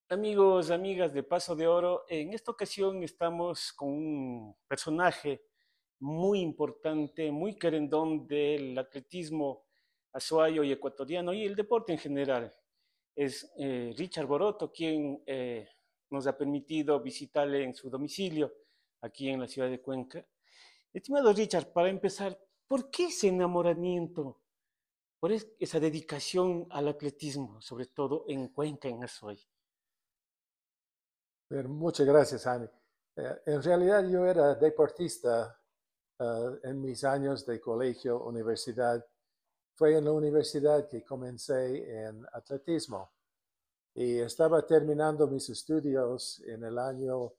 Amigos, amigas de Paso de Oro, en esta ocasión estamos con un personaje muy importante, muy querendón del atletismo azuayo y ecuatoriano y el deporte en general. Es Richard Boroto, quien nos ha permitido visitarle en su domicilio aquí en la ciudad de Cuenca. Estimado Richard, para empezar, ¿por qué ese enamoramiento, esa dedicación al atletismo, sobre todo en Cuenca, en Azuay? Pero muchas gracias, Jaime. En realidad yo era deportista en mis años de colegio, universidad. Fue en la universidad que comencé en atletismo y estaba terminando mis estudios en el año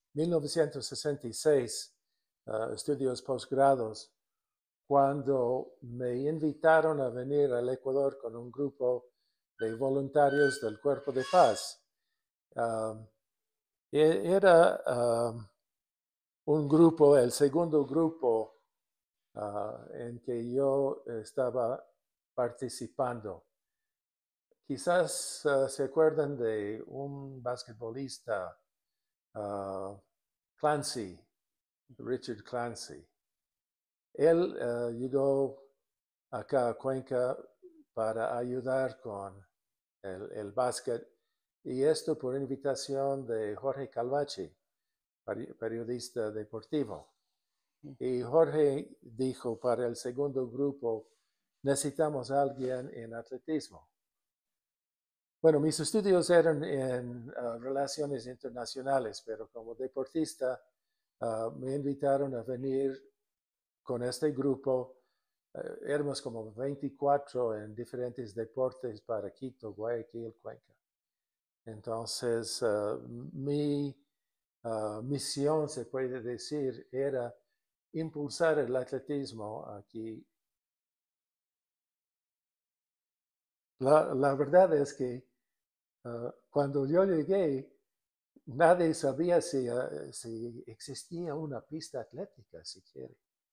1966, estudios posgrados, cuando me invitaron a venir al Ecuador con un grupo de voluntarios del Cuerpo de Paz. Um, Era un grupo, el segundo grupo en que yo estaba participando. Quizás se acuerdan de un basquetbolista, uh, Clancy, Richard Clancy. Él llegó acá a Cuenca para ayudar con el básquet y esto por invitación de Jorge Calvache, periodista deportivo. Y Jorge dijo, para el segundo grupo, necesitamos a alguien en atletismo. Bueno, mis estudios eran en relaciones internacionales, pero como deportista me invitaron a venir con este grupo. Éramos como 24 en diferentes deportes para Quito, Guayaquil, Cuenca. Entonces, mi misión, se puede decir, era impulsar el atletismo aquí. La verdad es que cuando yo llegué, nadie sabía si existía una pista atlética siquiera.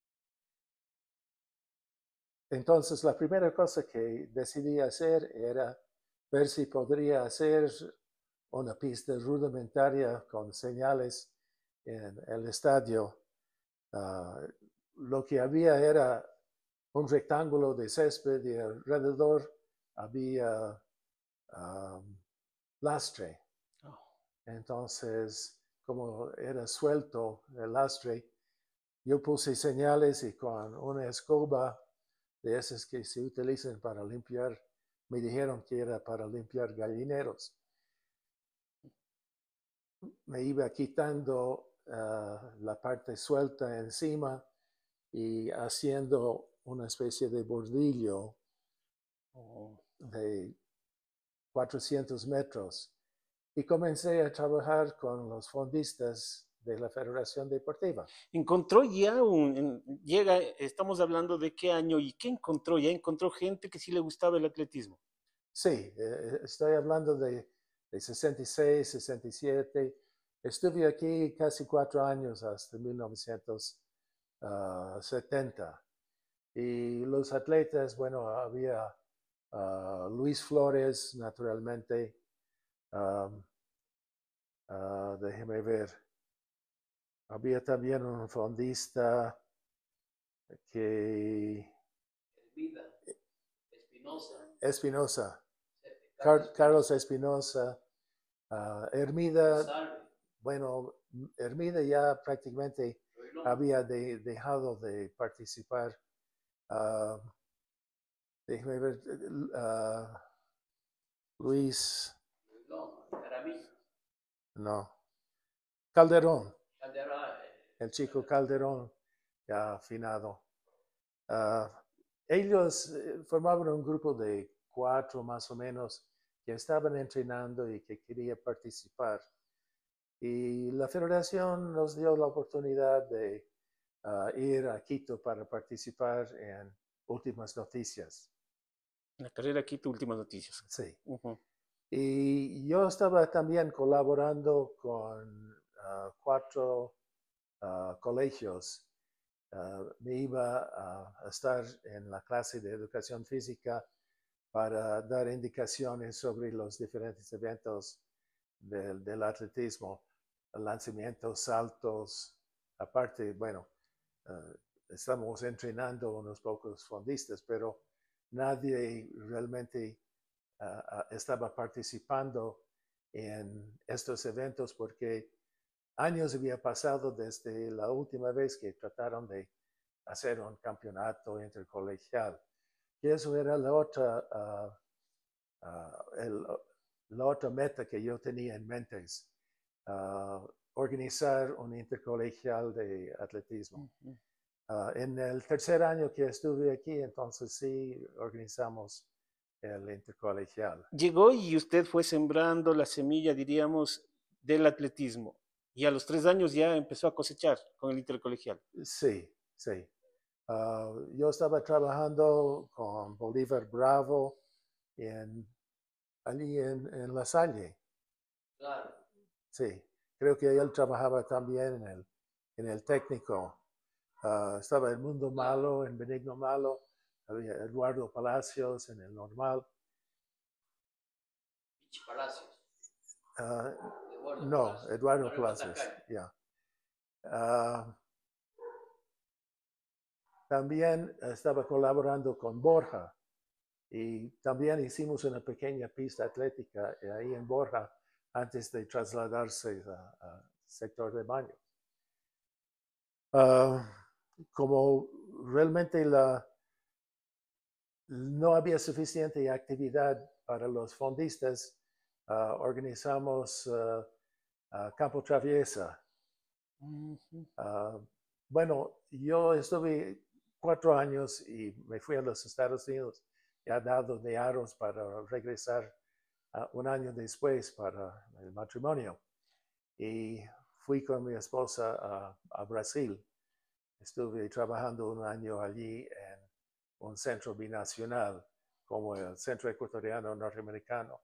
Entonces, la primera cosa que decidí hacer era ver si podría hacer una pista rudimentaria con señales en el estadio. Uh, lo que había era un rectángulo de césped y alrededor había um, lastre. Oh. Entonces, como era suelto el lastre, yo puse señales y con una escoba de esas que se utilizan para limpiar, me dijeron que era para limpiar gallineros. Me iba quitando la parte suelta encima y haciendo una especie de bordillo de 400 metros. Y comencé a trabajar con los fondistas de la Federación Deportiva. Encontró ya llega, estamos hablando de qué año y qué encontró, ya encontró gente que sí le gustaba el atletismo. Sí, estoy hablando de 66, 67. Estuve aquí casi 4 años hasta 1970. Y los atletas, bueno, había Luis Flores, naturalmente. Um, Déjeme ver. Había también un fondista que... Vida, Espinosa. Espinosa, Carlos Espinosa, Hermida, bueno, Hermida ya prácticamente había dejado de participar. Uh, Déjeme ver, Luis, no, Calderón, el chico Calderón, ya afinado. Uh, Ellos formaban un grupo de 4 más o menos que estaban entrenando y que quería participar. Y la federación nos dio la oportunidad de ir a Quito para participar en Últimas Noticias. La carrera Quito, últimas noticias. Sí. Uh-huh. Y yo estaba también colaborando con 4 colegios. Me iba a estar en la clase de educación física para dar indicaciones sobre los diferentes eventos del atletismo, lanzamientos, saltos. Aparte, bueno, estamos entrenando unos pocos fondistas, pero nadie realmente estaba participando en estos eventos porque años había pasado desde la última vez que trataron de hacer un campeonato intercolegial. Y eso era la otra meta que yo tenía en mente, es organizar un intercolegial de atletismo. En el tercer año que estuve aquí, entonces sí organizamos el intercolegial. Llegó y usted fue sembrando la semilla, diríamos, del atletismo. Y a los 3 años ya empezó a cosechar con el intercolegial. Sí, sí. Yo estaba trabajando con Bolívar Bravo allí en La Salle. Claro. Sí, creo que él trabajaba también en el técnico. Estaba el Mundo Malo, en Benigno Malo. Había Eduardo Palacios en el normal. Pichi Palacios. No, Eduardo Palacios. Yeah. También estaba colaborando con Borja y también hicimos una pequeña pista atlética ahí en Borja antes de trasladarse al sector de baños. Como realmente no había suficiente actividad para los fondistas, organizamos Campo Traviesa. Bueno, yo estuve 4 años y me fui a los Estados Unidos, ya dado de aros para regresar un año después para el matrimonio. Y fui con mi esposa a Brasil. Estuve trabajando un año allí en un centro binacional, como el Centro Ecuatoriano Norteamericano.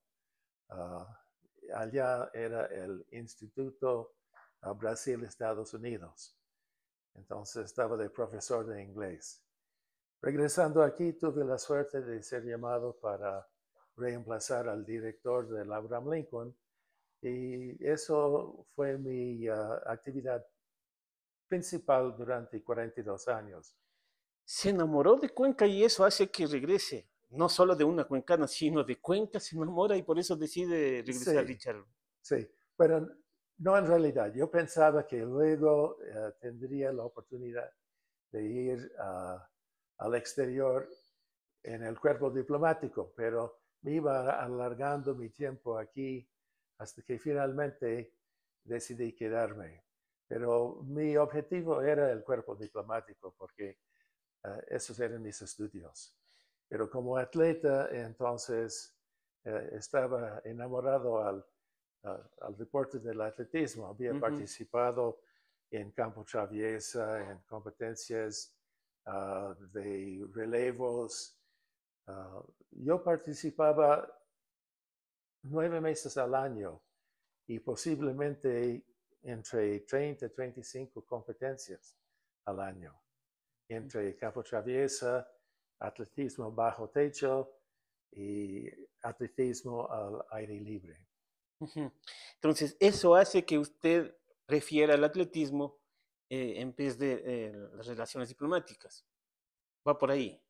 Allá era el Instituto Brasil-Estados Unidos. Entonces estaba de profesor de inglés. Regresando aquí, tuve la suerte de ser llamado para reemplazar al director del Abraham Lincoln, y eso fue mi actividad principal durante 42 años. Se enamoró de Cuenca y eso hace que regrese. No solo de una cuencana, sino de Cuenca se enamora y por eso decide regresar, Sí, Richard. sí, pero no en realidad. Yo pensaba que luego tendría la oportunidad de ir al exterior en el cuerpo diplomático, pero me iba alargando mi tiempo aquí hasta que finalmente decidí quedarme. Pero mi objetivo era el cuerpo diplomático porque esos eran mis estudios. Pero como atleta, entonces estaba enamorado al deporte del atletismo. Había participado en campo traviesa, en competencias de relevos. Yo participaba 9 meses al año y posiblemente entre 30 y 35 competencias al año, entre campo traviesa, atletismo bajo techo y atletismo al aire libre. Entonces, eso hace que usted prefiera el atletismo en vez de las relaciones diplomáticas. Va por ahí.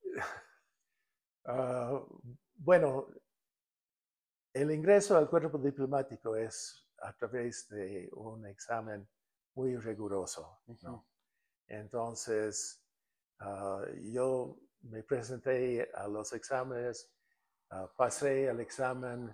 Bueno, el ingreso al cuerpo diplomático es a través de un examen muy riguroso, ¿no? Entonces, yo me presenté a los exámenes, pasé el examen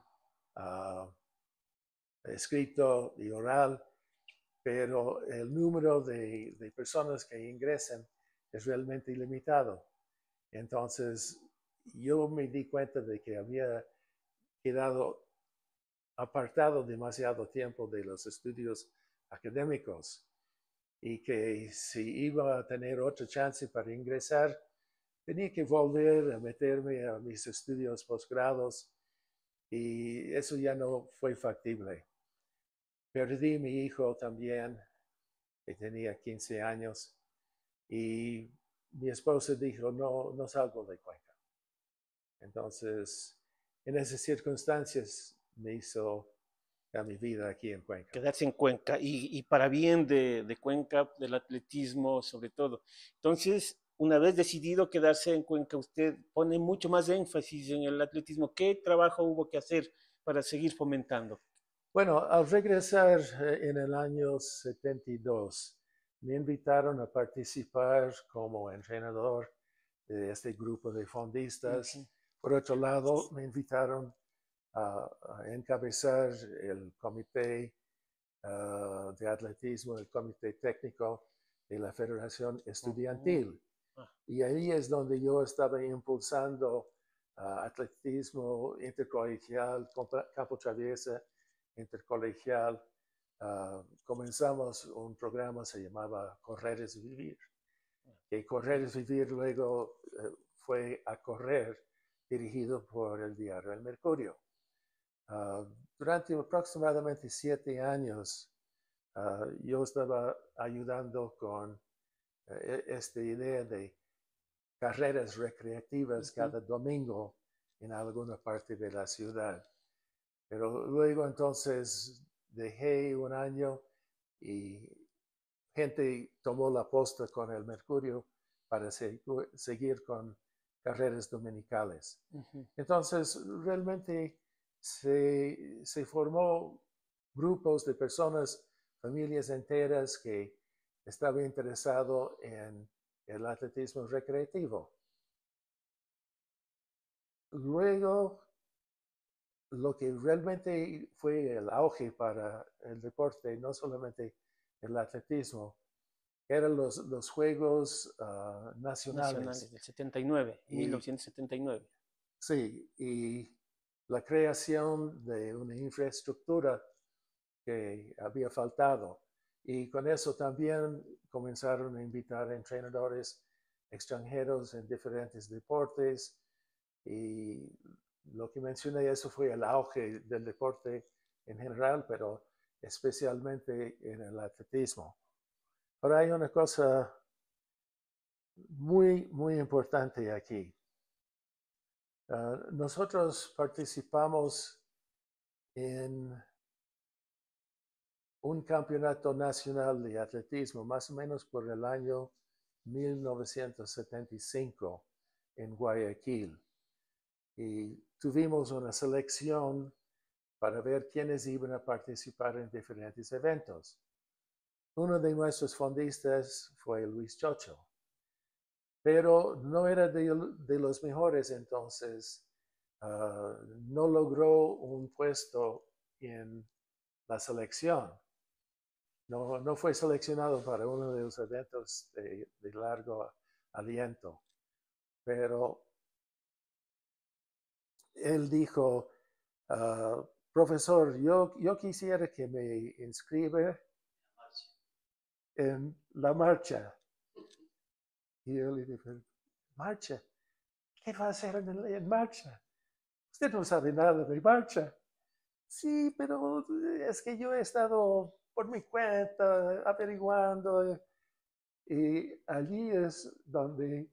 escrito y oral, pero el número de personas que ingresen es realmente ilimitado. Entonces, yo me di cuenta de que había quedado apartado demasiado tiempo de los estudios académicos y que si iba a tener otra chance para ingresar, tenía que volver a meterme a mis estudios posgrados y eso ya no fue factible. Perdí mi hijo también, que tenía 15 años, y mi esposa dijo, no salgo de Cuenca. Entonces, en esas circunstancias me hizo a mi vida aquí en Cuenca. Quedarse en Cuenca y para bien de Cuenca, del atletismo sobre todo. Entonces, una vez decidido quedarse en Cuenca, usted pone mucho más énfasis en el atletismo. ¿Qué trabajo hubo que hacer para seguir fomentando? Bueno, al regresar en el año 72, me invitaron a participar como entrenador de este grupo de fondistas. Por otro lado, me invitaron a encabezar el comité de atletismo, el comité técnico de la Federación Estudiantil. Y ahí es donde yo estaba impulsando atletismo intercolegial, campo traviesa, intercolegial. Comenzamos un programa que se llamaba Correr es Vivir. Que Correr es Vivir luego fue a correr, dirigido por el diario El Mercurio. Durante aproximadamente 7 años, yo estaba ayudando con esta idea de carreras recreativas cada domingo en alguna parte de la ciudad. Pero luego entonces dejé un año y gente tomó la posta con el Mercurio para seguir con carreras dominicales. Entonces realmente se formó grupos de personas, familias enteras que estaban interesados en el atletismo recreativo. Luego, lo que realmente fue el auge para el deporte, no solamente el atletismo, eran los Juegos Nacionales del 79, 1979. Sí, y la creación de una infraestructura que había faltado. Y con eso también comenzaron a invitar entrenadores extranjeros en diferentes deportes. Y lo que mencioné, eso fue el auge del deporte en general, pero especialmente en el atletismo. Ahora hay una cosa muy, muy importante aquí. Nosotros participamos en un campeonato nacional de atletismo, más o menos por el año 1975 en Guayaquil. Y tuvimos una selección para ver quiénes iban a participar en diferentes eventos. Uno de nuestros fondistas fue Luis Chocho, pero no era de los mejores, entonces no logró un puesto en la selección. No fue seleccionado para uno de los eventos de largo aliento, pero él dijo, profesor, yo quisiera que me inscriba en la marcha. Y yo le dije, ¿marcha? ¿Qué va a hacer en marcha? Usted no sabe nada de marcha. Sí, pero es que yo he estado por mi cuenta averiguando. Y allí es donde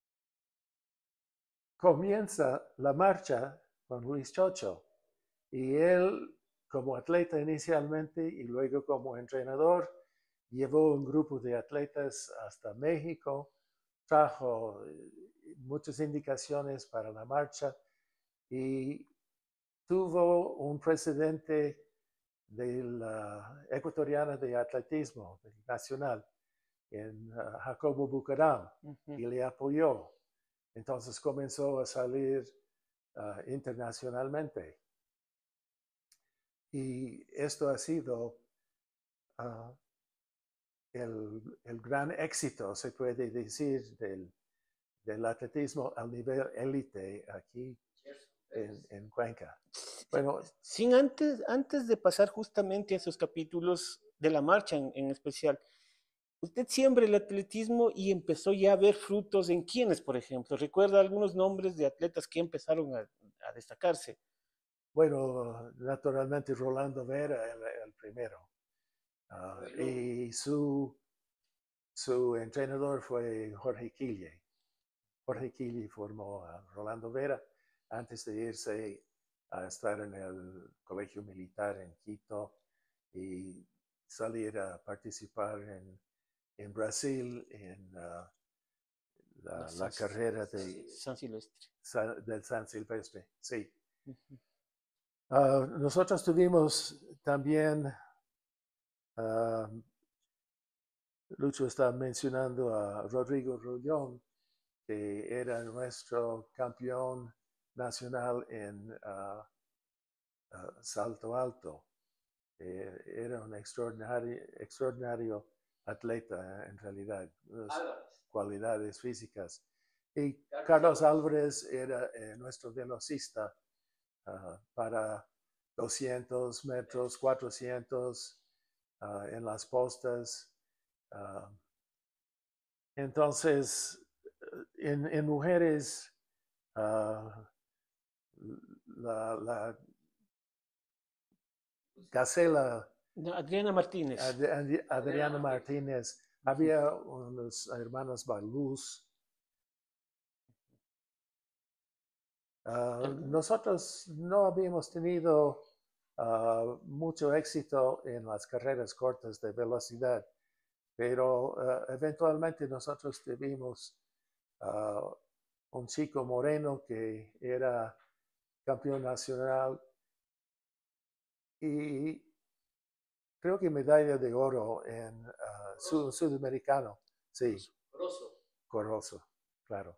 comienza la marcha con Luis Chocho. Y él, como atleta inicialmente y luego como entrenador, llevó un grupo de atletas hasta México, trajo muchas indicaciones para la marcha y tuvo un presidente de la ecuatoriana de atletismo nacional, en Jacobo Bucaram, y le apoyó. Entonces comenzó a salir internacionalmente. Y esto ha sido el gran éxito, se puede decir, del atletismo al nivel élite aquí en Cuenca. Bueno, antes de pasar justamente a esos capítulos de la marcha en especial, usted siembra el atletismo y empezó ya a ver frutos en quiénes, por ejemplo. ¿Recuerda algunos nombres de atletas que empezaron a destacarse? Bueno, naturalmente Rolando Vera, el primero. Y su entrenador fue Jorge Quille. Jorge Quille formó a Rolando Vera antes de irse a estar en el colegio militar en Quito y salir a participar en Brasil en la carrera San Silvestre. del San Silvestre. Sí. Ujú. Nosotros tuvimos también, Lucho está mencionando a Rodrigo Rollón, que era nuestro campeón nacional en salto alto. Era un extraordinario atleta en realidad, cualidades físicas. Y Carlos Álvarez era nuestro velocista para 200 metros, 400 en las postas. Entonces, en mujeres, la Gacela, Adriana Martínez. Adriana Martínez, había unos hermanos Baluz. Nosotros no habíamos tenido mucho éxito en las carreras cortas de velocidad, pero eventualmente nosotros tuvimos un chico moreno que era campeón nacional y creo que medalla de oro en sudamericano. Sí. Corroso, claro.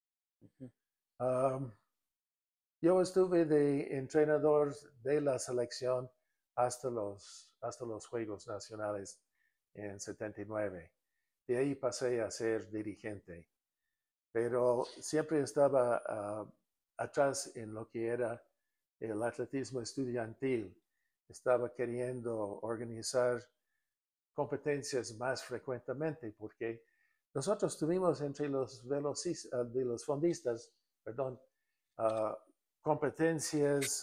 Yo estuve de entrenador de la selección hasta los Juegos Nacionales en 79. De ahí pasé a ser dirigente, pero siempre estaba atrás en lo que era el atletismo estudiantil. Estaba queriendo organizar competencias más frecuentemente porque nosotros tuvimos entre los de los fondistas, perdón, competencias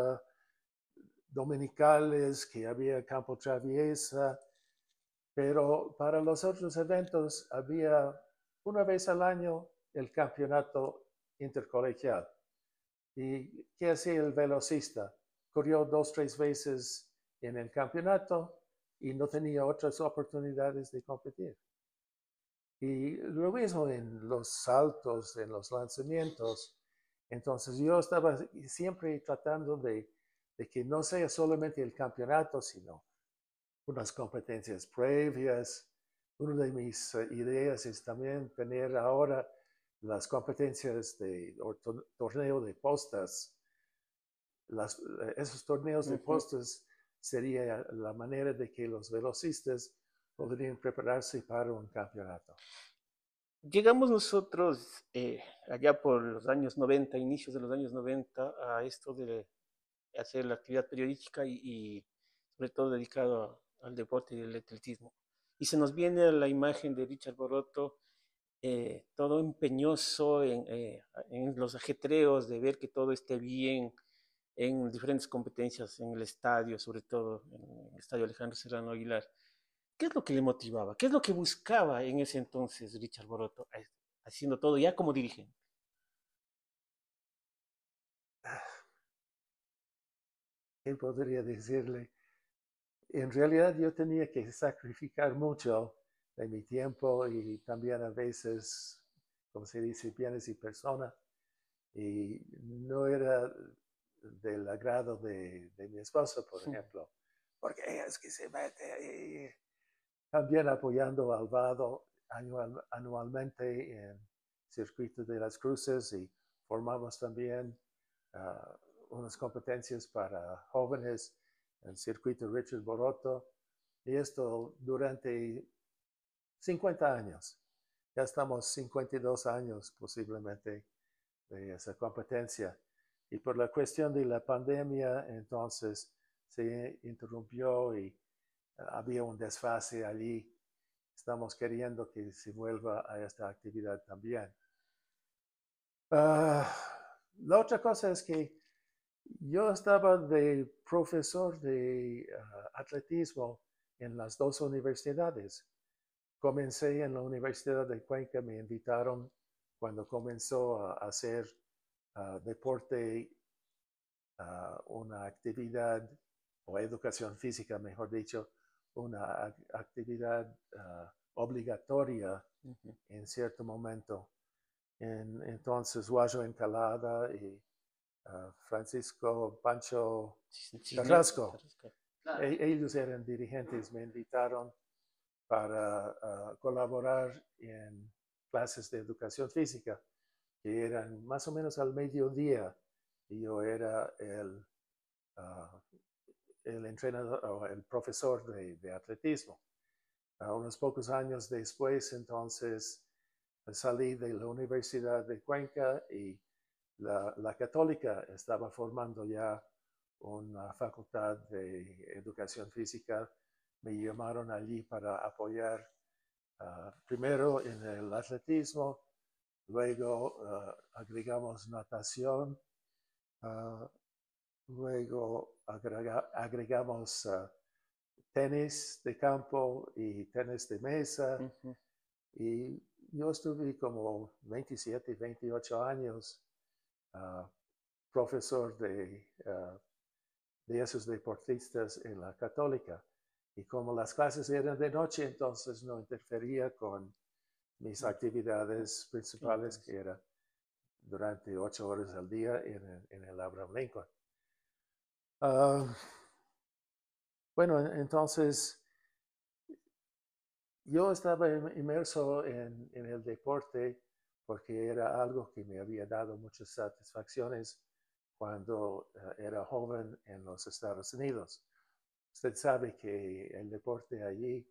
dominicales, que había campo traviesa, pero para los otros eventos había una vez al año el campeonato intercolegial. ¿Y qué hacía el velocista? Corrió 2, 3 veces en el campeonato y no tenía otras oportunidades de competir. Y lo mismo en los saltos, en los lanzamientos. Entonces yo estaba siempre tratando de que no sea solamente el campeonato, sino unas competencias previas. Una de mis ideas es también tener ahora las competencias de torneo de postas. Esos torneos de postas sería la manera de que los velocistas podrían prepararse para un campeonato. Llegamos nosotros allá por los años 90, inicios de los años 90, a esto de hacer la actividad periodística y sobre todo dedicado al deporte y al atletismo. Y se nos viene la imagen de Richard Boroto, todo empeñoso en los ajetreos de ver que todo esté bien en diferentes competencias en el estadio, sobre todo en el estadio Alejandro Serrano Aguilar. ¿Qué es lo que le motivaba? ¿Qué es lo que buscaba en ese entonces Richard Boroto, haciendo todo ya como dirigente? ¿Qué podría decirle? En realidad yo tenía que sacrificar mucho de mi tiempo y también a veces, como se dice, bienes y personas. Y no era del agrado de mi esposa, por ejemplo, porque es que se mete ahí. También apoyando al Vado anualmente en Circuito de las Cruces y formamos también unas competencias para jóvenes en Circuito Richard Boroto. Y esto durante 50 años. Ya estamos 52 años posiblemente de esa competencia. Y por la cuestión de la pandemia, entonces se interrumpió y había un desfase allí. Estamos queriendo que se vuelva a esta actividad también. La otra cosa es que yo estaba de profesor de atletismo en las dos universidades. Comencé en la Universidad de Cuenca, me invitaron cuando comenzó a hacer deporte una actividad, o educación física, mejor dicho, una actividad obligatoria en cierto momento. Entonces, Guayo Encalada y Francisco Pancho Carrasco, Claro. ellos eran dirigentes, me invitaron para colaborar en clases de educación física, que eran más o menos al mediodía, y yo era el entrenador o el profesor de atletismo. Unos pocos años después, entonces, salí de la Universidad de Cuenca y la Católica estaba formando ya una facultad de educación física. Me llamaron allí para apoyar primero en el atletismo, luego agregamos natación, luego agregamos tenis de campo y tenis de mesa. Y yo estuve como 27, 28 años profesor de esos deportistas en la Católica. Y como las clases eran de noche, entonces no interfería con mis actividades principales, que era durante 8 horas al día en el Abraham Lincoln. Bueno, entonces yo estaba inmerso en el deporte porque era algo que me había dado muchas satisfacciones cuando era joven en los Estados Unidos. Usted sabe que el deporte allí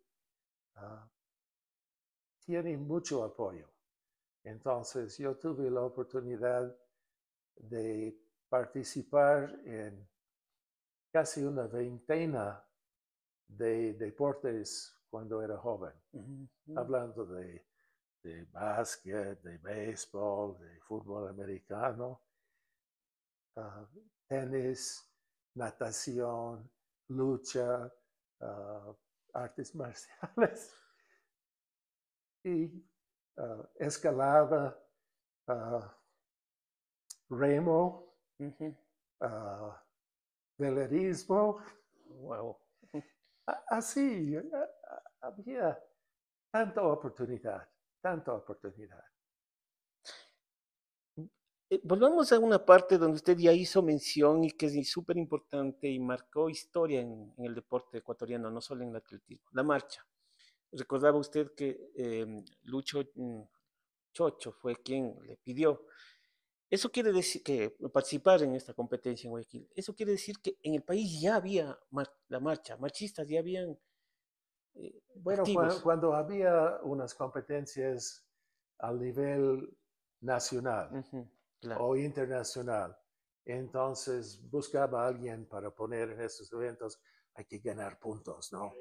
tiene mucho apoyo. Entonces yo tuve la oportunidad de participar en casi una veintena de deportes cuando era joven, hablando de básquet, de béisbol, de fútbol americano, tenis, natación, lucha, artes marciales y escalada, remo, velerismo. Wow. Así, había tanta oportunidad, tanta oportunidad. Volvamos a una parte donde usted ya hizo mención y que es súper importante y marcó historia en el deporte ecuatoriano, no solo en el atletismo, la marcha. Recordaba usted que Lucho Chocho fue quien le pidió. Eso quiere decir que participar en esta competencia en Guayaquil, eso quiere decir que en el país ya había la marcha, marchistas ya habían Bueno, activos. cuando había unas competencias al nivel nacional Claro. o internacional, entonces buscaba a alguien para poner en esos eventos. Hay que ganar puntos, ¿no?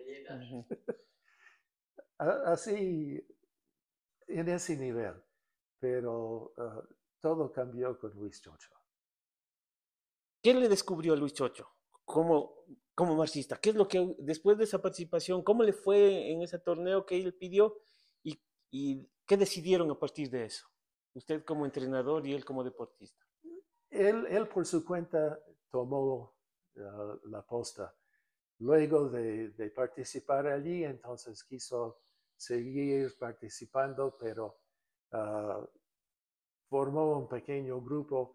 Así, en ese nivel. Pero todo cambió con Luis Chocho. ¿Qué le descubrió a Luis Chocho como marxista? ¿Qué es lo que después de esa participación, cómo le fue en ese torneo que él pidió y qué decidieron a partir de eso? Usted como entrenador y él como deportista. Él por su cuenta tomó la posta. Luego de participar allí, entonces quiso seguir participando, pero formó un pequeño grupo.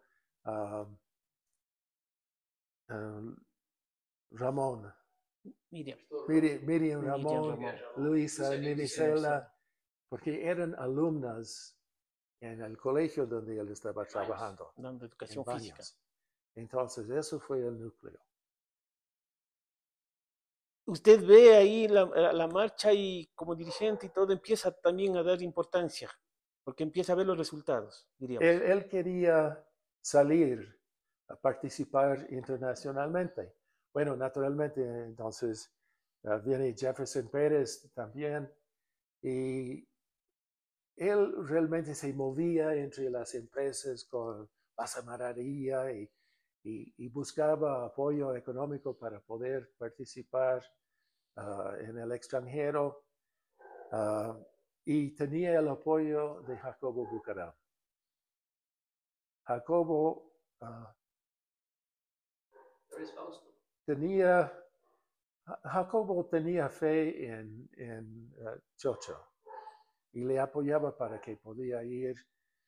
Ramón, Miriam. Miriam Ramón, Ramón. Luisa Mimicela, porque eran alumnas en el colegio donde él estaba trabajando. Dando En educación física. Baños. Entonces, eso fue el núcleo. Usted ve ahí la marcha y como dirigente y todo empieza también a dar importancia, porque empieza a ver los resultados, diríamos. Él quería salir a participar internacionalmente. Bueno, naturalmente, entonces viene Jefferson Pérez también, y él realmente se movía entre las empresas con Pasa Maravilla y buscaba apoyo económico para poder participar en el extranjero, y tenía el apoyo de Jacobo Bucaram. Jacobo Luis Fausto. Jacobo tenía fe en Chocho y le apoyaba para que podía ir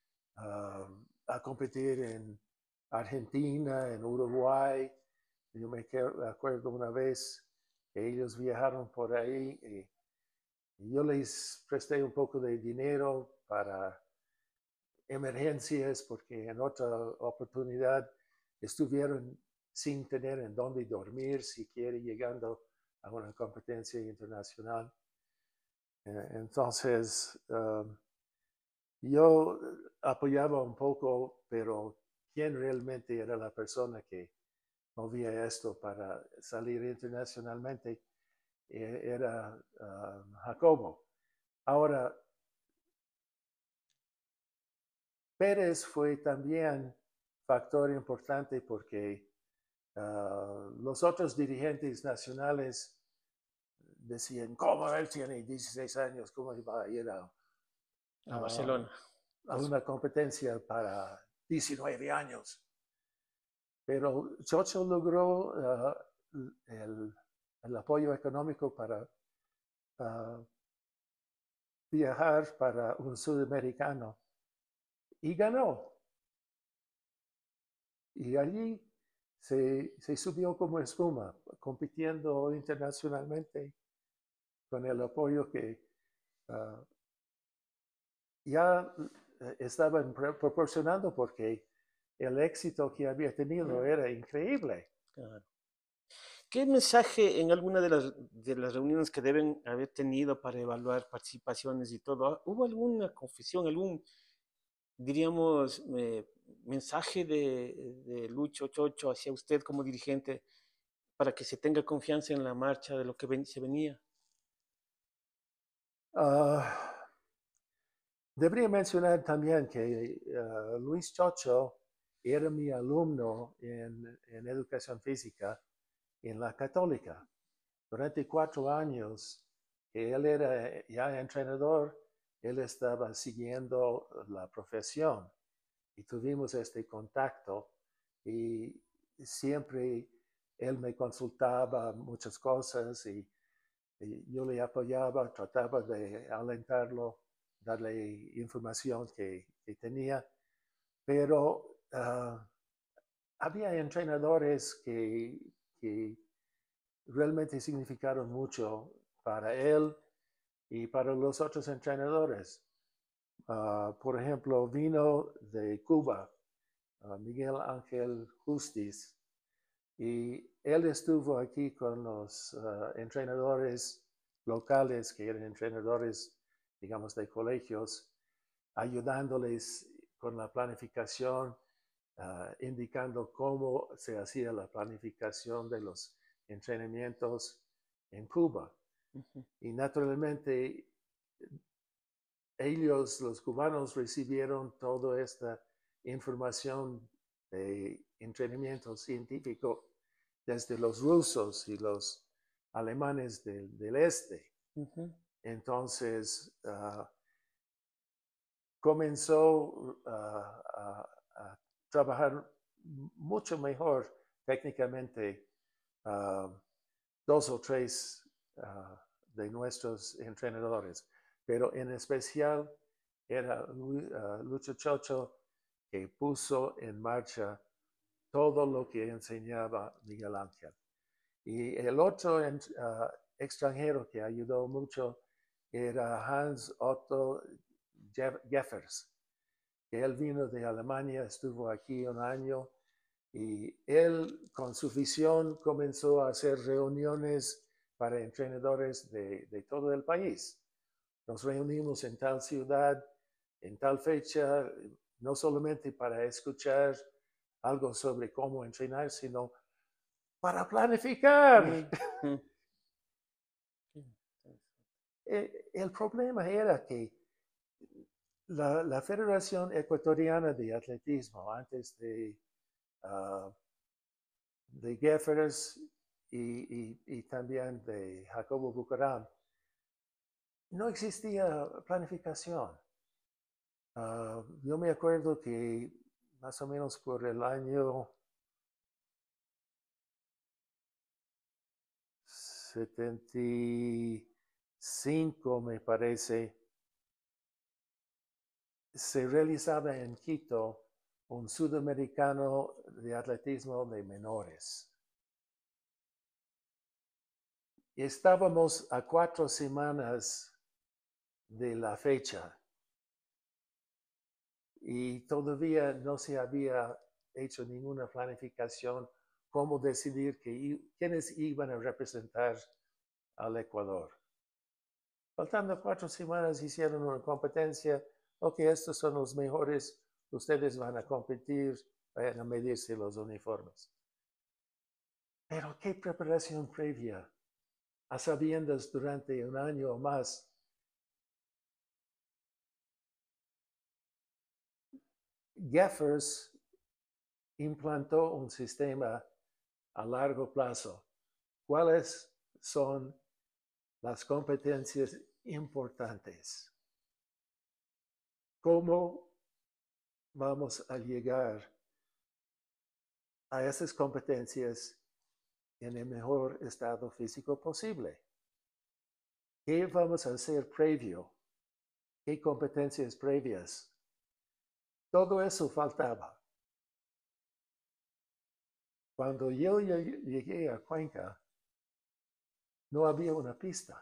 a competir en Argentina, en Uruguay. Yo me acuerdo una vez que ellos viajaron por ahí y yo les presté un poco de dinero para emergencias porque en otra oportunidad estuvieron sin tener en dónde dormir, siquiera llegando a una competencia internacional. Entonces, yo apoyaba un poco, pero ¿quién realmente era la persona que movía esto para salir internacionalmente? Era Jacobo. Ahora, Pérez fue también factor importante porque los otros dirigentes nacionales decían, ¿cómo él tiene 16 años? ¿Cómo va a ir a Barcelona a una competencia para 19 años? Pero Chocho logró el apoyo económico para viajar para un sudamericano y ganó. Y allí se subió como espuma, compitiendo internacionalmente con el apoyo que ya estaban proporcionando porque el éxito que había tenido era increíble. Claro. ¿Qué mensaje en alguna de las reuniones que deben haber tenido para evaluar participaciones y todo, hubo alguna confesión, algún, diríamos, mensaje de Lucho Chocho hacia usted como dirigente para que se tenga confianza en la marcha de lo que se venía? Debería mencionar también que Luis Chocho era mi alumno en educación física en la Católica. Durante 4 años que él era ya entrenador, él estaba siguiendo la profesión y tuvimos este contacto y siempre él me consultaba muchas cosas y yo le apoyaba, trataba de alentarlo, darle información que tenía, pero había entrenadores que realmente significaron mucho para él y para los otros entrenadores. Por ejemplo, vino de Cuba Miguel Ángel Justiz y él estuvo aquí con los entrenadores locales, que eran entrenadores, digamos, de colegios, ayudándoles con la planificación, indicando cómo se hacía la planificación de los entrenamientos en Cuba. Y naturalmente, ellos, los cubanos, recibieron toda esta información de entrenamiento científico desde los rusos y los alemanes del este. Entonces, comenzó a trabajar mucho mejor técnicamente 2 o 3 de nuestros entrenadores, pero en especial era Lucho Chocho que puso en marcha todo lo que enseñaba Miguel Ángel. Y el otro extranjero que ayudó mucho era Hans Otto Jeffers, que él vino de Alemania, estuvo aquí un año y él con su visión comenzó a hacer reuniones para entrenadores de todo el país. Nos reunimos en tal ciudad, en tal fecha, no solamente para escuchar algo sobre cómo entrenar, sino para planificar. El problema era que la Federación Ecuatoriana de Atletismo, antes de Jeffers y también de Jacobo Bucaram, no existía planificación. Yo me acuerdo que más o menos por el año 75, me parece, se realizaba en Quito un sudamericano de atletismo de menores. Y estábamos a 4 semanas de la fecha y todavía no se había hecho ninguna planificación cómo decidir quiénes iban a representar al Ecuador. Faltando 4 semanas hicieron una competencia. Ok, estos son los mejores, ustedes van a competir, vayan a medirse los uniformes. Pero qué preparación previa, a sabiendas durante un año o más. Geffers implantó un sistema a largo plazo. ¿Cuáles son las competencias importantes? ¿Cómo vamos a llegar a esas competencias en el mejor estado físico posible? ¿Qué vamos a hacer previo? ¿Qué competencias previas? Todo eso faltaba. Cuando yo llegué a Cuenca, no había una pista.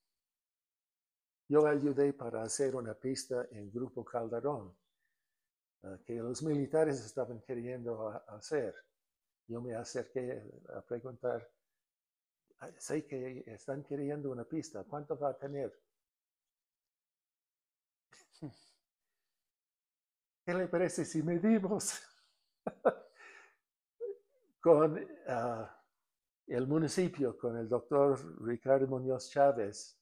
Yo ayudé para hacer una pista en Grupo Calderón, que los militares estaban queriendo hacer. Yo me acerqué a preguntar, sé que están queriendo una pista, ¿cuánto va a tener? ¿Qué le parece si medimos? Con el municipio, con el doctor Ricardo Muñoz Chávez,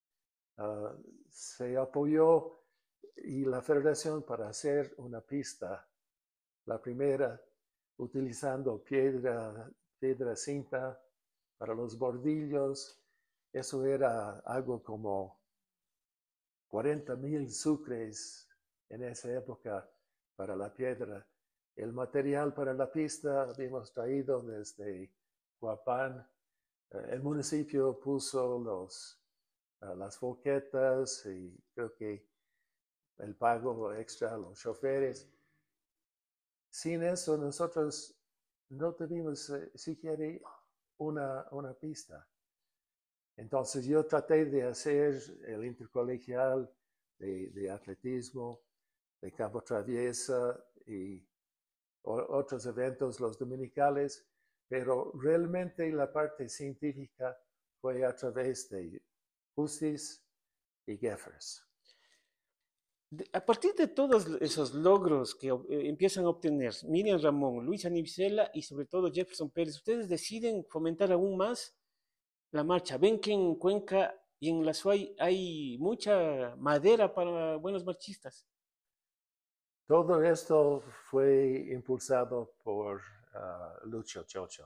se apoyó y la federación para hacer una pista, la primera utilizando piedra cinta para los bordillos. Eso era algo como 40,000 sucres en esa época para la piedra. El material para la pista habíamos traído desde Huapán. El municipio puso las foquetas y creo que el pago extra a los choferes. Sin eso nosotros no tuvimos siquiera una pista. Entonces yo traté de hacer el intercolegial de atletismo, de campo traviesa y otros eventos, los dominicales, pero realmente la parte científica fue a través de Justiz y Geffers. A partir de todos esos logros que empiezan a obtener Miriam Ramón, Luis Anibisela y sobre todo Jefferson Pérez, ustedes deciden fomentar aún más la marcha. Ven que en Cuenca y en la SUAY hay mucha madera para buenos marchistas. Todo esto fue impulsado por Lucho Chocho.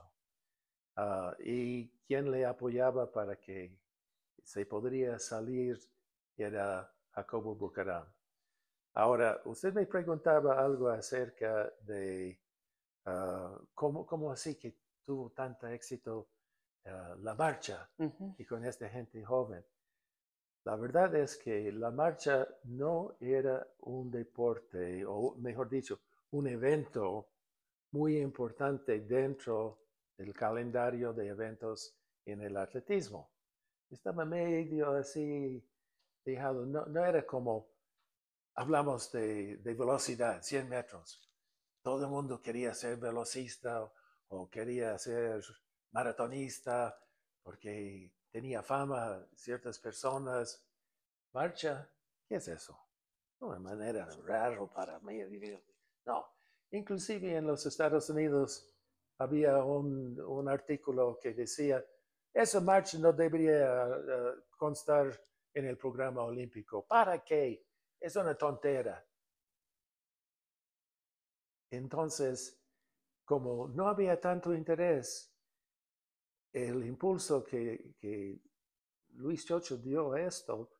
Y quien le apoyaba para que se podría salir era Jacobo Bucaram. Ahora, usted me preguntaba algo acerca de cómo así que tuvo tanto éxito la marcha y con esta gente joven. La verdad es que la marcha no era un deporte, o mejor dicho, un evento muy importante dentro del calendario de eventos en el atletismo. Estaba medio así dejado, no era como, hablamos de velocidad, 100 metros. Todo el mundo quería ser velocista o quería ser maratonista porque tenía fama ciertas personas. Marcha, ¿qué es eso? Una manera rara para mí. No, inclusive en los Estados Unidos había un artículo que decía, esa marcha no debería constar en el programa olímpico. ¿Para qué? Es una tontera. Entonces, como no había tanto interés, el impulso que Luis Chocho dio a esto,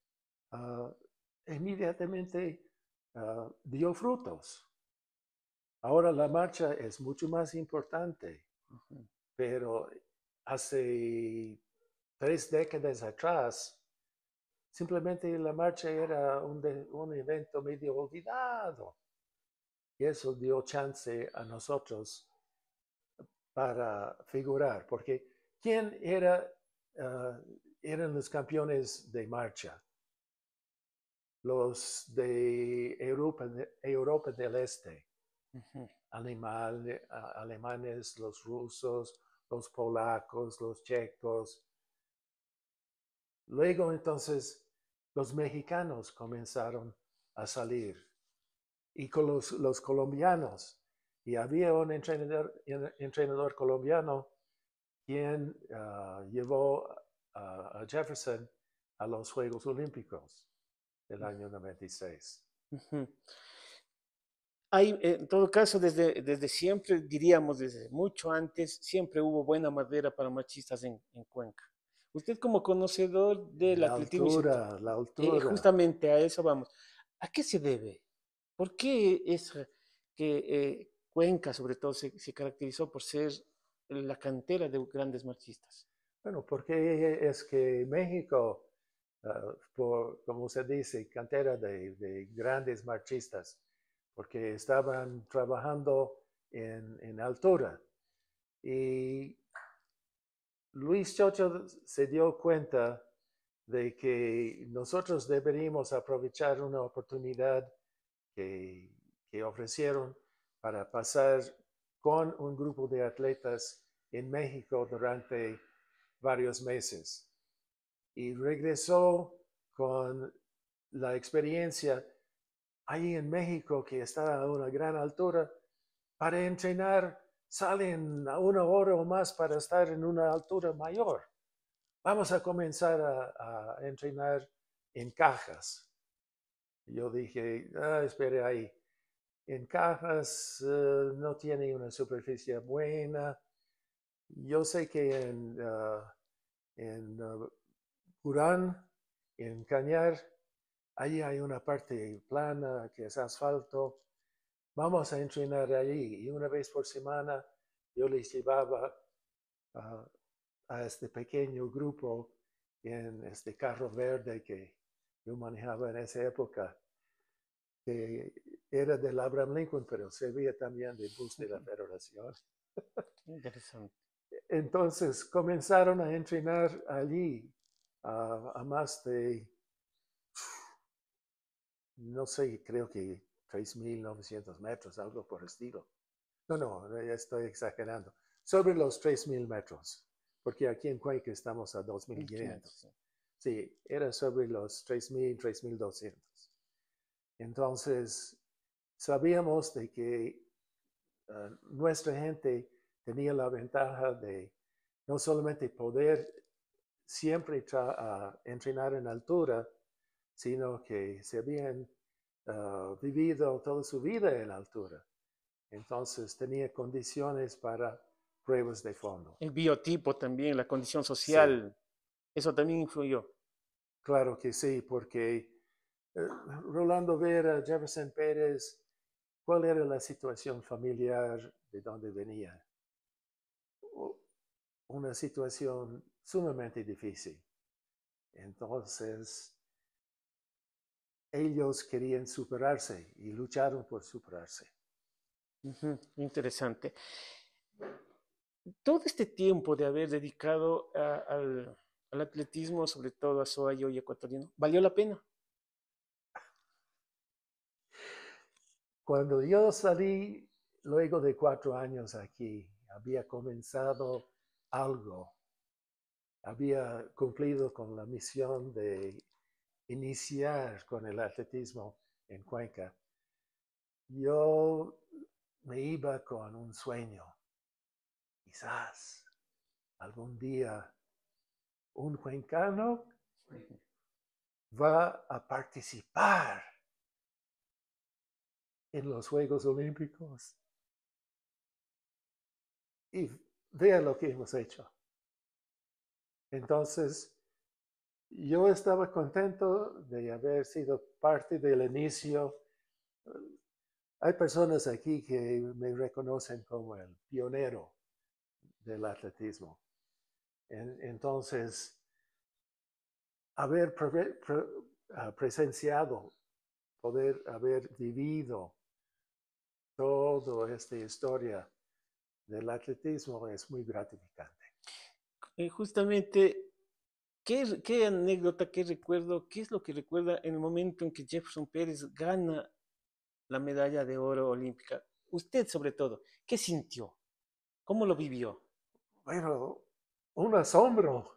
inmediatamente dio frutos. Ahora la marcha es mucho más importante, pero hace 3 décadas atrás, simplemente la marcha era un evento medio olvidado. Y eso dio chance a nosotros para figurar, porque ¿quién eran los campeones de marcha? Los de Europa del Este, alemanes, los rusos, los polacos, los checos. Luego entonces los mexicanos comenzaron a salir y con los colombianos. Y había un entrenador colombiano quien llevó a Jefferson a los Juegos Olímpicos del año 96. Hay, en todo caso, desde siempre, diríamos desde mucho antes, siempre hubo buena madera para machistas en Cuenca. Usted como conocedor del atletismo, La altura. justamente a eso vamos. ¿A qué se debe? ¿Por qué es que Cuenca, sobre todo, se caracterizó por ser la cantera de grandes marchistas? Bueno, porque es que México, como se dice, cantera de grandes marchistas, porque estaban trabajando en altura. Y Luis Chocho se dio cuenta de que nosotros deberíamos aprovechar una oportunidad que ofrecieron para pasar con un grupo de atletas en México durante varios meses. Y regresó con la experiencia ahí en México, que está a una gran altura, para entrenar salen a 1 hora o más para estar en una altura mayor. Vamos a comenzar a entrenar en cajas. Yo dije, espere ahí. En cajas no tiene una superficie buena. Yo sé que en Purán, en Cañar, ahí hay una parte plana que es asfalto. Vamos a entrenar allí. Y una vez por semana yo les llevaba a este pequeño grupo en este carro verde que yo manejaba en esa época, que era del Abraham Lincoln, pero servía también de bus de la Federación. Interesante. Entonces comenzaron a entrenar allí a más de, no sé, creo que 3.900 metros, algo por el estilo. No, ya estoy exagerando. Sobre los 3.000 metros, porque aquí en Cuenca estamos a 2.500. Sí, era sobre los 3.000, 3.200. Entonces, sabíamos de que nuestra gente tenía la ventaja de no solamente poder siempre entrenar en altura, sino que se habían vivido toda su vida en altura. Entonces tenía condiciones para pruebas de fondo. El biotipo también, la condición social, sí. Eso también influyó. Claro que sí, porque Rolando Vera, Jefferson Pérez, ¿cuál era la situación familiar de donde venía? Una situación sumamente difícil. Entonces, ellos querían superarse y lucharon por superarse. Interesante. Todo este tiempo de haber dedicado al atletismo, sobre todo a Soayo y ecuatoriano, ¿valió la pena? Cuando yo salí, luego de 4 años aquí, había comenzado algo. Había cumplido con la misión de iniciar con el atletismo en Cuenca. Yo me iba con un sueño. Quizás algún día un cuencano va a participar en los Juegos Olímpicos. Y vea lo que hemos hecho. Entonces, yo estaba contento de haber sido parte del inicio. Hay personas aquí que me reconocen como el pionero del atletismo. Entonces, haber presenciado, poder haber vivido toda esta historia del atletismo es muy gratificante. Justamente, ¿qué anécdota, qué recuerdo, qué es lo que recuerda en el momento en que Jefferson Pérez gana la medalla de oro olímpica? Usted, sobre todo, ¿qué sintió? ¿Cómo lo vivió? Bueno, un asombro.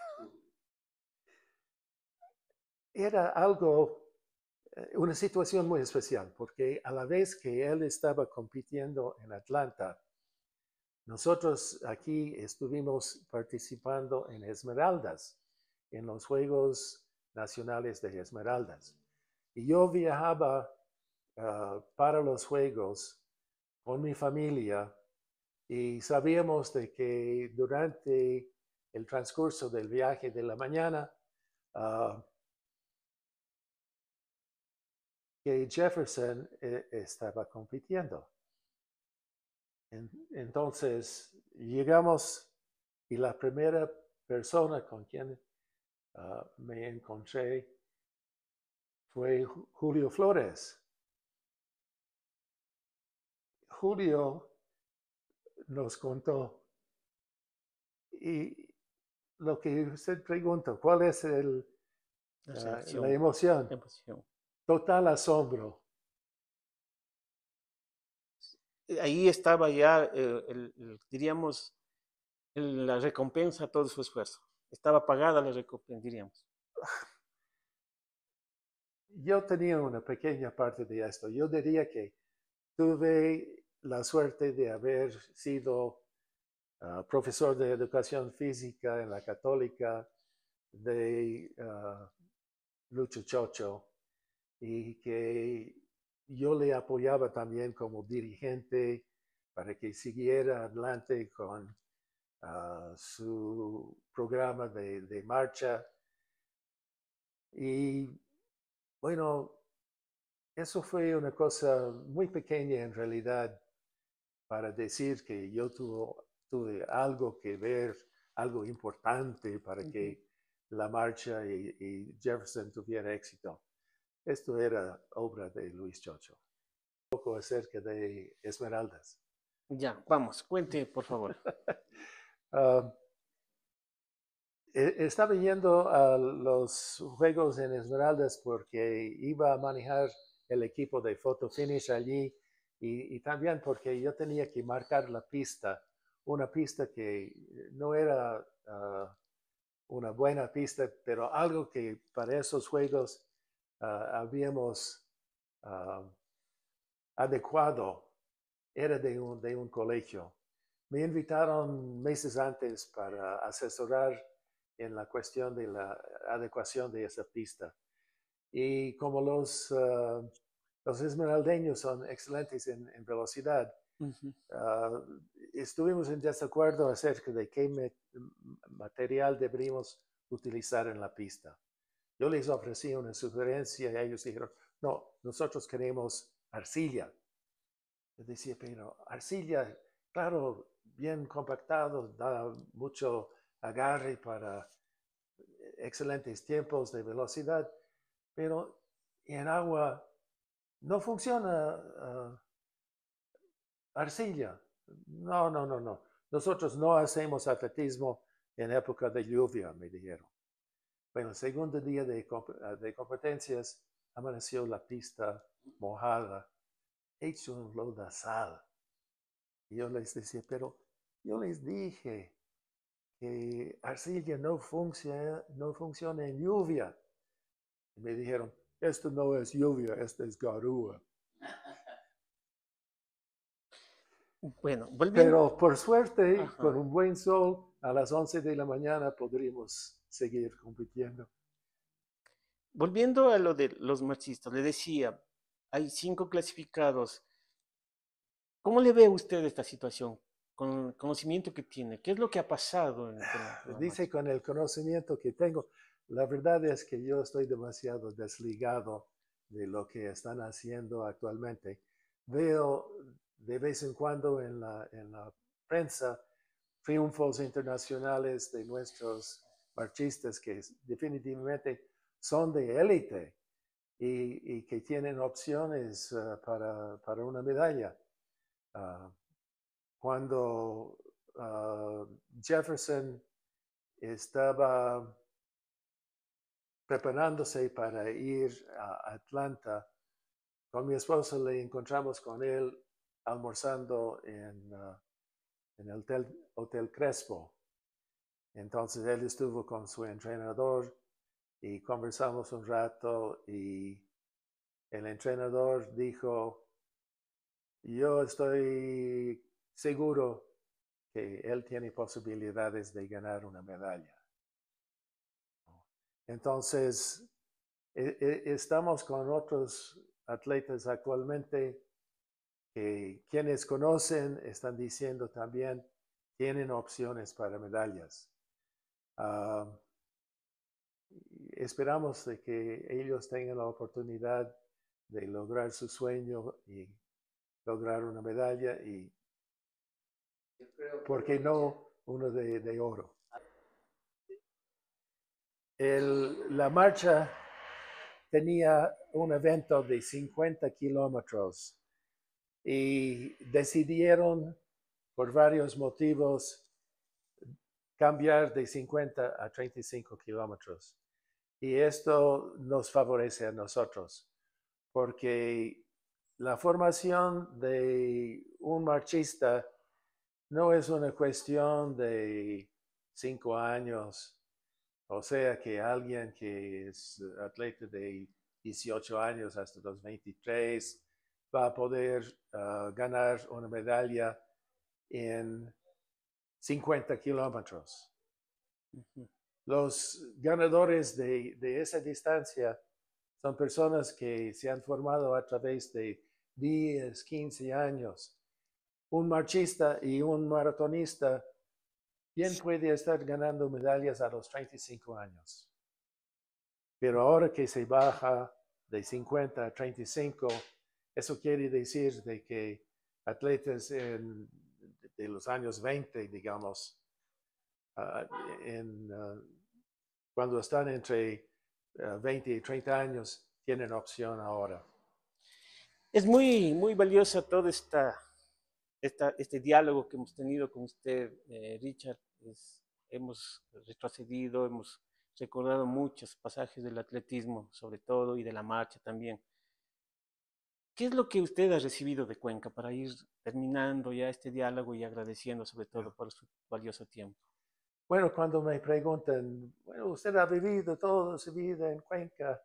Era algo, una situación muy especial, porque a la vez que él estaba compitiendo en Atlanta, nosotros aquí estuvimos participando en Esmeraldas, en los Juegos Nacionales de Esmeraldas. Y yo viajaba para los Juegos con mi familia y sabíamos de que durante el transcurso del viaje de la mañana, que Jefferson estaba compitiendo. Entonces llegamos y la primera persona con quien me encontré fue Julio Flores. Julio nos contó y lo que usted pregunta, ¿cuál es La la reacción, emoción? la emoción. Total asombro. Ahí estaba ya, diríamos, la recompensa a todo su esfuerzo. Estaba pagada la recompensa, diríamos. Yo tenía una pequeña parte de esto. Yo diría que tuve la suerte de haber sido profesor de educación física en la Católica de Lucho Chocho y que yo le apoyaba también como dirigente para que siguiera adelante con su programa de marcha. Y bueno, eso fue una cosa muy pequeña en realidad para decir que yo tuve algo que ver, algo importante para que la marcha y Jefferson tuviera éxito. Esto era obra de Luis Chocho. Un poco acerca de Esmeraldas. Ya, vamos, cuente, por favor. Estaba yendo a los juegos en Esmeraldas porque iba a manejar el equipo de photo finish allí y también porque yo tenía que marcar la pista, una pista que no era una buena pista, pero algo que para esos juegos habíamos uh, adecuado, era de un colegio. Me invitaron meses antes para asesorar en la cuestión de la adecuación de esa pista. Y como los esmeraldeños son excelentes en velocidad, estuvimos en desacuerdo acerca de qué material deberíamos utilizar en la pista. Yo les ofrecí una sugerencia y ellos dijeron, no, nosotros queremos arcilla. Yo decía, pero arcilla, claro, bien compactado, da mucho agarre para excelentes tiempos de velocidad, pero en agua no funciona arcilla. No, no, no, no. Nosotros no hacemos atletismo en época de lluvia, me dijeron. Bueno, el segundo día de competencias amaneció la pista mojada, hecho un lodazal. Y yo les decía, pero yo les dije que arcilla no funciona en lluvia. Y me dijeron, esto no es lluvia, esto es garúa. Bueno, volviendo. Pero por suerte, Ajá. con un buen sol, a las 11 de la mañana podríamos seguir compitiendo. Volviendo a lo de los marchistas, le decía, hay 5 clasificados. ¿Cómo le ve usted esta situación? Con el conocimiento que tiene, ¿qué es lo que ha pasado con la Dice marcha? con el conocimiento que tengo, la verdad es que yo estoy demasiado desligado de lo que están haciendo actualmente. Veo de vez en cuando en la prensa triunfos internacionales de nuestros marchistas que definitivamente son de élite y que tienen opciones para una medalla. Cuando Jefferson estaba preparándose para ir a Atlanta, con mi esposa le encontramos con él almorzando en el Hotel Crespo. Entonces él estuvo con su entrenador y conversamos un rato y el entrenador dijo, yo estoy seguro que él tiene posibilidades de ganar una medalla. Entonces, estamos con otros atletas actualmente que quienes conocen están diciendo también tienen opciones para medallas. Esperamos de que ellos tengan la oportunidad de lograr su sueño y lograr una medalla y, ¿por qué no, uno de oro? La marcha tenía un evento de 50 kilómetros y decidieron por varios motivos cambiar de 50 a 35 kilómetros. Y esto nos favorece a nosotros, porque la formación de un marchista no es una cuestión de 5 años, o sea que alguien que es atleta de 18 años hasta los 23 va a poder ganar una medalla en 50 kilómetros. Los ganadores de esa distancia son personas que se han formado a través de 10, 15 años. Un marchista y un maratonista bien puede estar ganando medallas a los 35 años. Pero ahora que se baja de 50 a 35, eso quiere decir de que atletas de los años 20, digamos, cuando están entre 20 y 30 años, tienen opción ahora. Es muy, muy valioso todo este diálogo que hemos tenido con usted, Richard. Hemos retrocedido, hemos recordado muchos pasajes del atletismo, sobre todo, y de la marcha también. ¿Qué es lo que usted ha recibido de Cuenca para ir terminando ya este diálogo y agradeciendo sobre todo por su valioso tiempo? Bueno, cuando me preguntan, bueno, usted ha vivido toda su vida en Cuenca,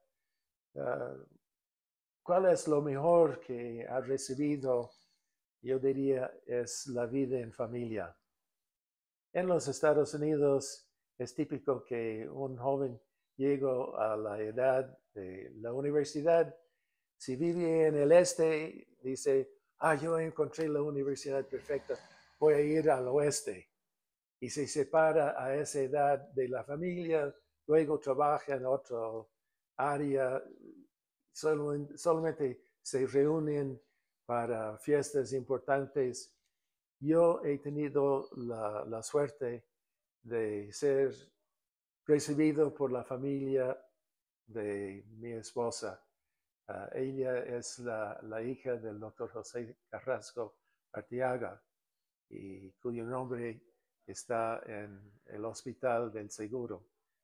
¿cuál es lo mejor que ha recibido? Yo diría es la vida en familia. En los Estados Unidos es típico que un joven llegue a la edad de la universidad. Si vive en el este, dice, yo encontré la universidad perfecta, voy a ir al oeste. Y se separa a esa edad de la familia, luego trabaja en otra área, solamente se reúnen para fiestas importantes. Yo he tenido la suerte de ser recibido por la familia de mi esposa. Ella es la hija del doctor José Carrasco Arteaga, y cuyo nombre está en el Hospital del Seguro,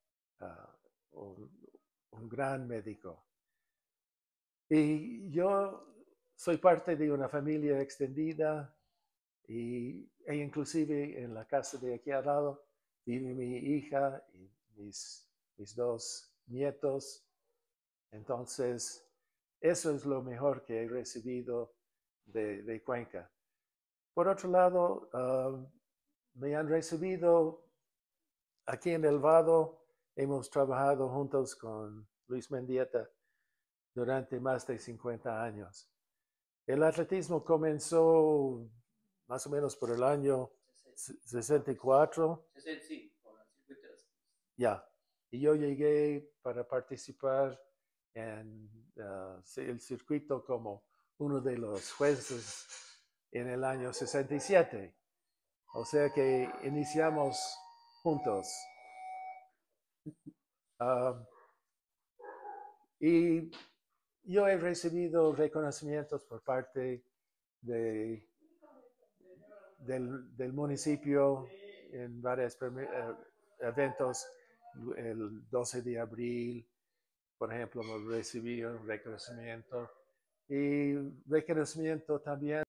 un gran médico. Y yo soy parte de una familia extendida e inclusive en la casa de aquí al lado vive mi hija y mis dos nietos. Entonces, eso es lo mejor que he recibido de Cuenca. Por otro lado, me han recibido aquí en El Vado. Hemos trabajado juntos con Luis Mendieta durante más de 50 años. El atletismo comenzó más o menos por el año 64. 65, con el circuito de las 15. Ya. Y yo llegué para participar en el circuito como uno de los jueces en el año 67. O sea que iniciamos juntos. Um, y yo he recibido reconocimientos por parte de, del municipio en varios eventos. El 12 de abril, por ejemplo, recibí un reconocimiento y reconocimiento también